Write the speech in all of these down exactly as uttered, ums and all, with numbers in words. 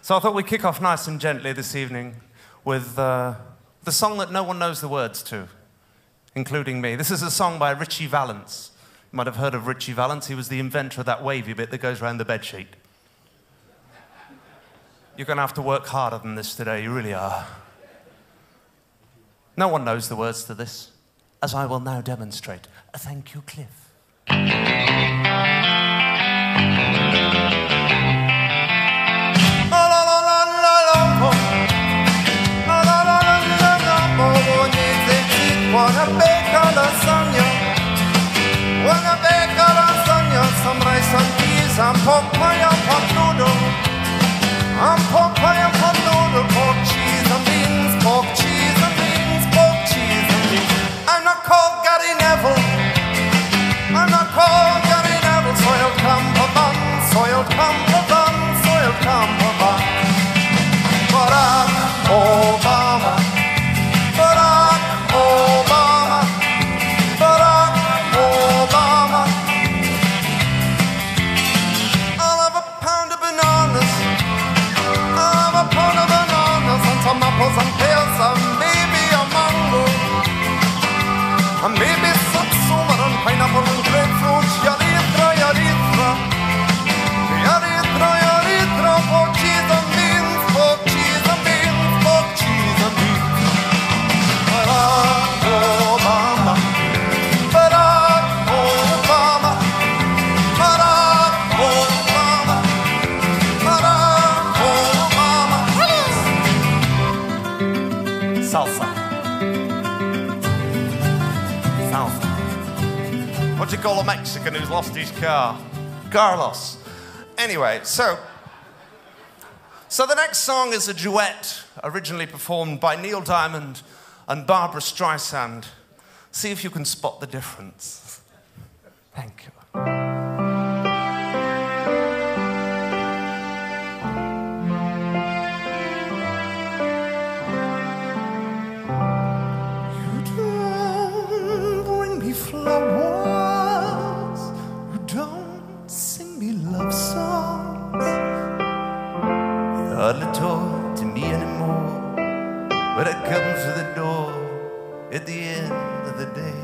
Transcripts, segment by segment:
So I thought we'd kick off nice and gently this evening with uh, the song that no one knows the words to, including me. This is a song by Ritchie Valens. You might have heard of Ritchie Valens. He was the inventor of that wavy bit that goes around the bedsheet. You're going to have to work harder than this today, you really are. No one knows the words to this, as I will now demonstrate. Thank you, Cliff. Wanna bake a lasagna, wanna bake a lasagna, some rice and peas and pork pie and pot noodle, and pork pie and pot noodle, pork cheese and beans, pork cheese and beans, pork cheese and beans. I'm not called Gary Neville, I'm not called Gary Neville, soiled camper bun, soiled camper bun, soiled camper bun. Barack Obama, Barack Obama, Barack Obama. I'll have a pound of bananas, I'll have a pound of bananas and some apples and pears and maybe a mango, and maybe some summer and pineapple and grapefruit. Yaritra, yaritra, yaritra, yaritra, pork cheese and beans, pork cheese and beans, pork cheese and beans. Barack Obama, Barack Obama, Barack Obama, Barack Obama. Salsa. Salsa. What do you call a Mexican who's lost his car? Carlos. Anyway, so... So the next song is a duet originally performed by Neil Diamond and Barbra Streisand. See if you can spot the difference. Thank you. You don't bring me flowers, you don't sing me love songs, You hardly talk to me anymore, but it comes to the door at the end of the day.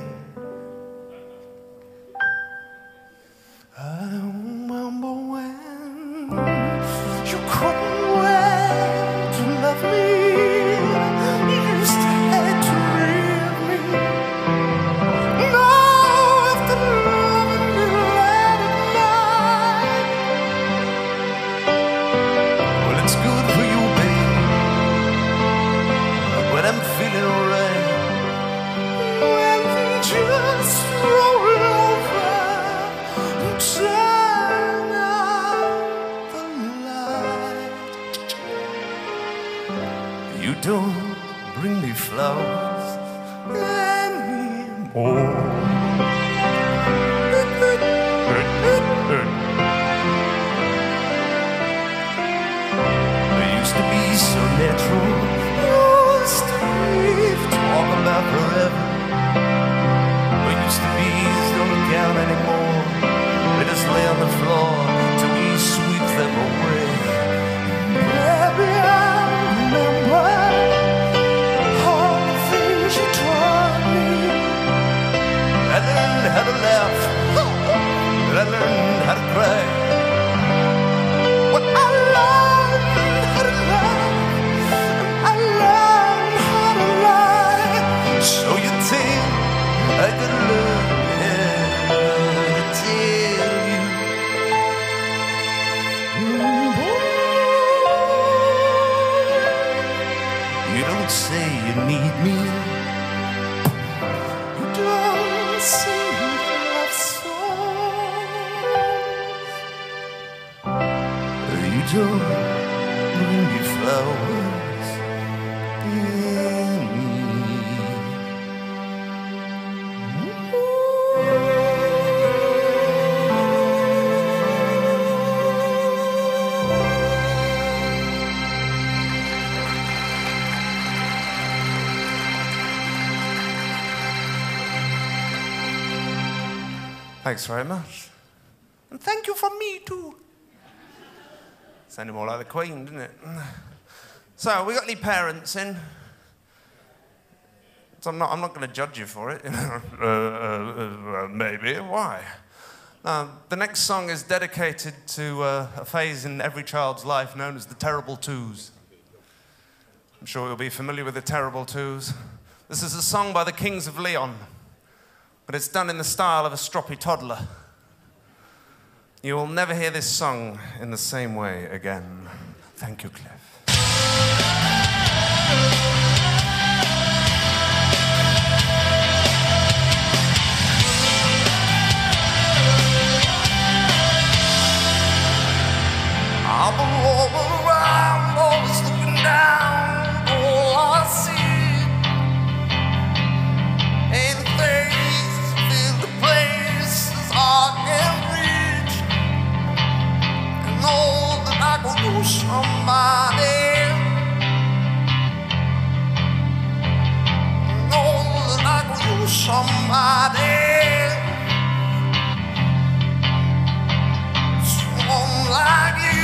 I remember when you couldn't wait to love me, you used to hate to leave me. Now after loving me late at night, Well, it's good for you, babe, when I'm feeling alright. when you just roll over and turn out the light. You don't bring me flowers Anymore. It used to be so natural, Used to be talk about forever. What used to be don't count anymore. We just lay on the floor till we sweep them away. Baby, I remember all the things you taught me. I learned how to laugh, and I learned how to cry. But I learned how to love, and I learned how to lie. So you think I could learn how to tell you. You don't say you need me. You don't sing love songs. You don't bring me flowers. Thanks very much. And thank you from me, too. Sounded more like the Queen, didn't it? So, we got any parents in? So I'm not, I'm not going to judge you for it. uh, uh, uh, maybe. Why? Uh, the next song is dedicated to uh, a phase in every child's life known as the Terrible Twos. I'm sure you'll be familiar with the Terrible Twos. This is a song by the Kings of Leon, but it's done in the style of a stroppy toddler. You will never hear this sung in the same way again. Thank you, Cliff. I've been rolling around, always looking down. All I see ain't the face, feel the places I can't reach. And know that I could lose somebody. Know that I could lose somebody. Someone like you.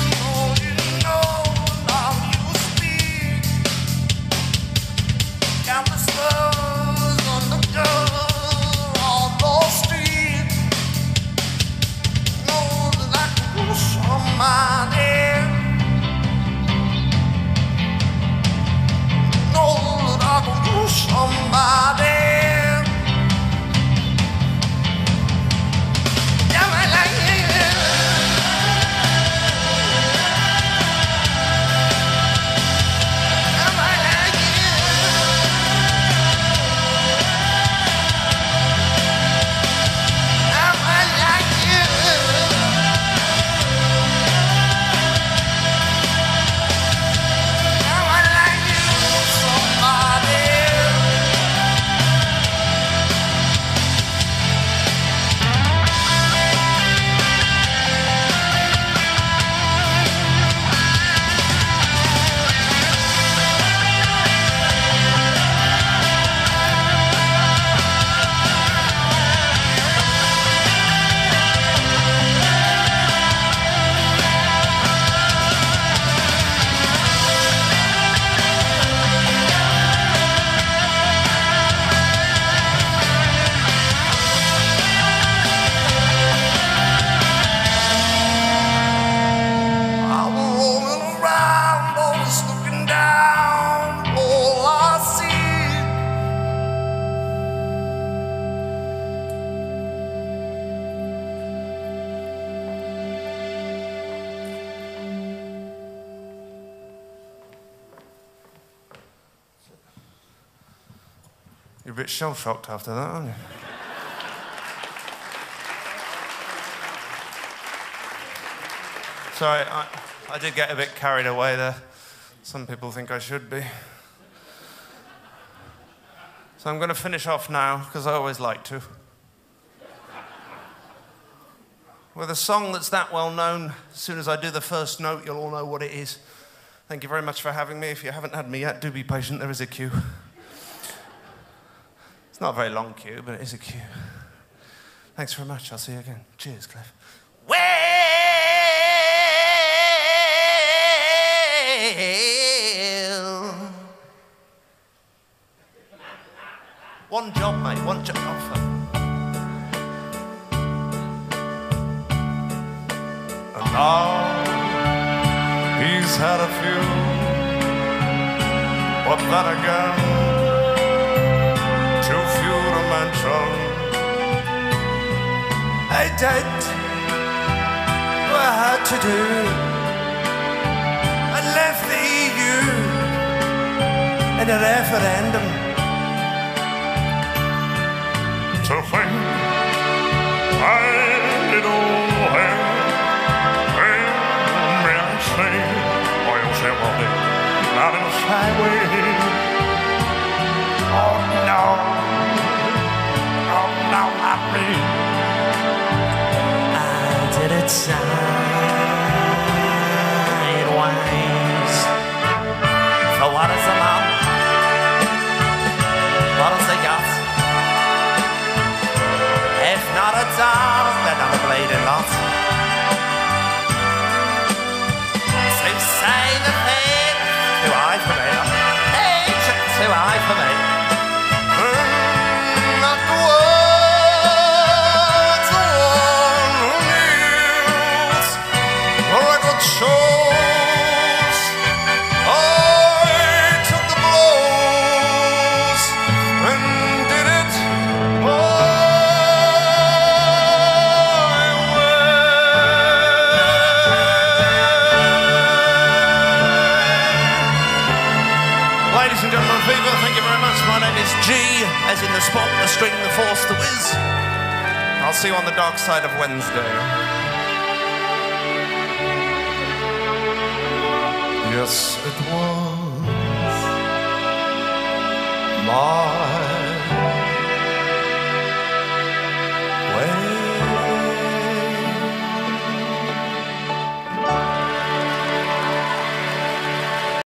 You're a bit shell-shocked after that, aren't you? Sorry, I, I did get a bit carried away there. Some people think I should be. So I'm going to finish off now, because I always like to, with a song that's that well known. As soon as I do the first note, you'll all know what it is. Thank you very much for having me. If you haven't had me yet, do be patient. There is a queue. It's not a very long queue, but it is a queue. Thanks very much. I'll see you again. Cheers, Cliff. Well, one job, mate. One job. Oh, and now he's had a few, but then again, too few to mention. I did what I had to do. I left the E U in a referendum. To think I did all hell, and may I say, oil ceremony, not in a side way. Oh no, oh no, not me. I did it sideways. So what is a man? What is a yacht? If not a dog, then I'm a bleeding lot. for me. And afterwards, the one who kneels for a good shows. I took the blows and did it my Ladies and gentlemen, Fever, thank you very much. My name is G, as in the spot, the string, the force, the whiz. I'll see you on the dark side of Wednesday. Yes, it was my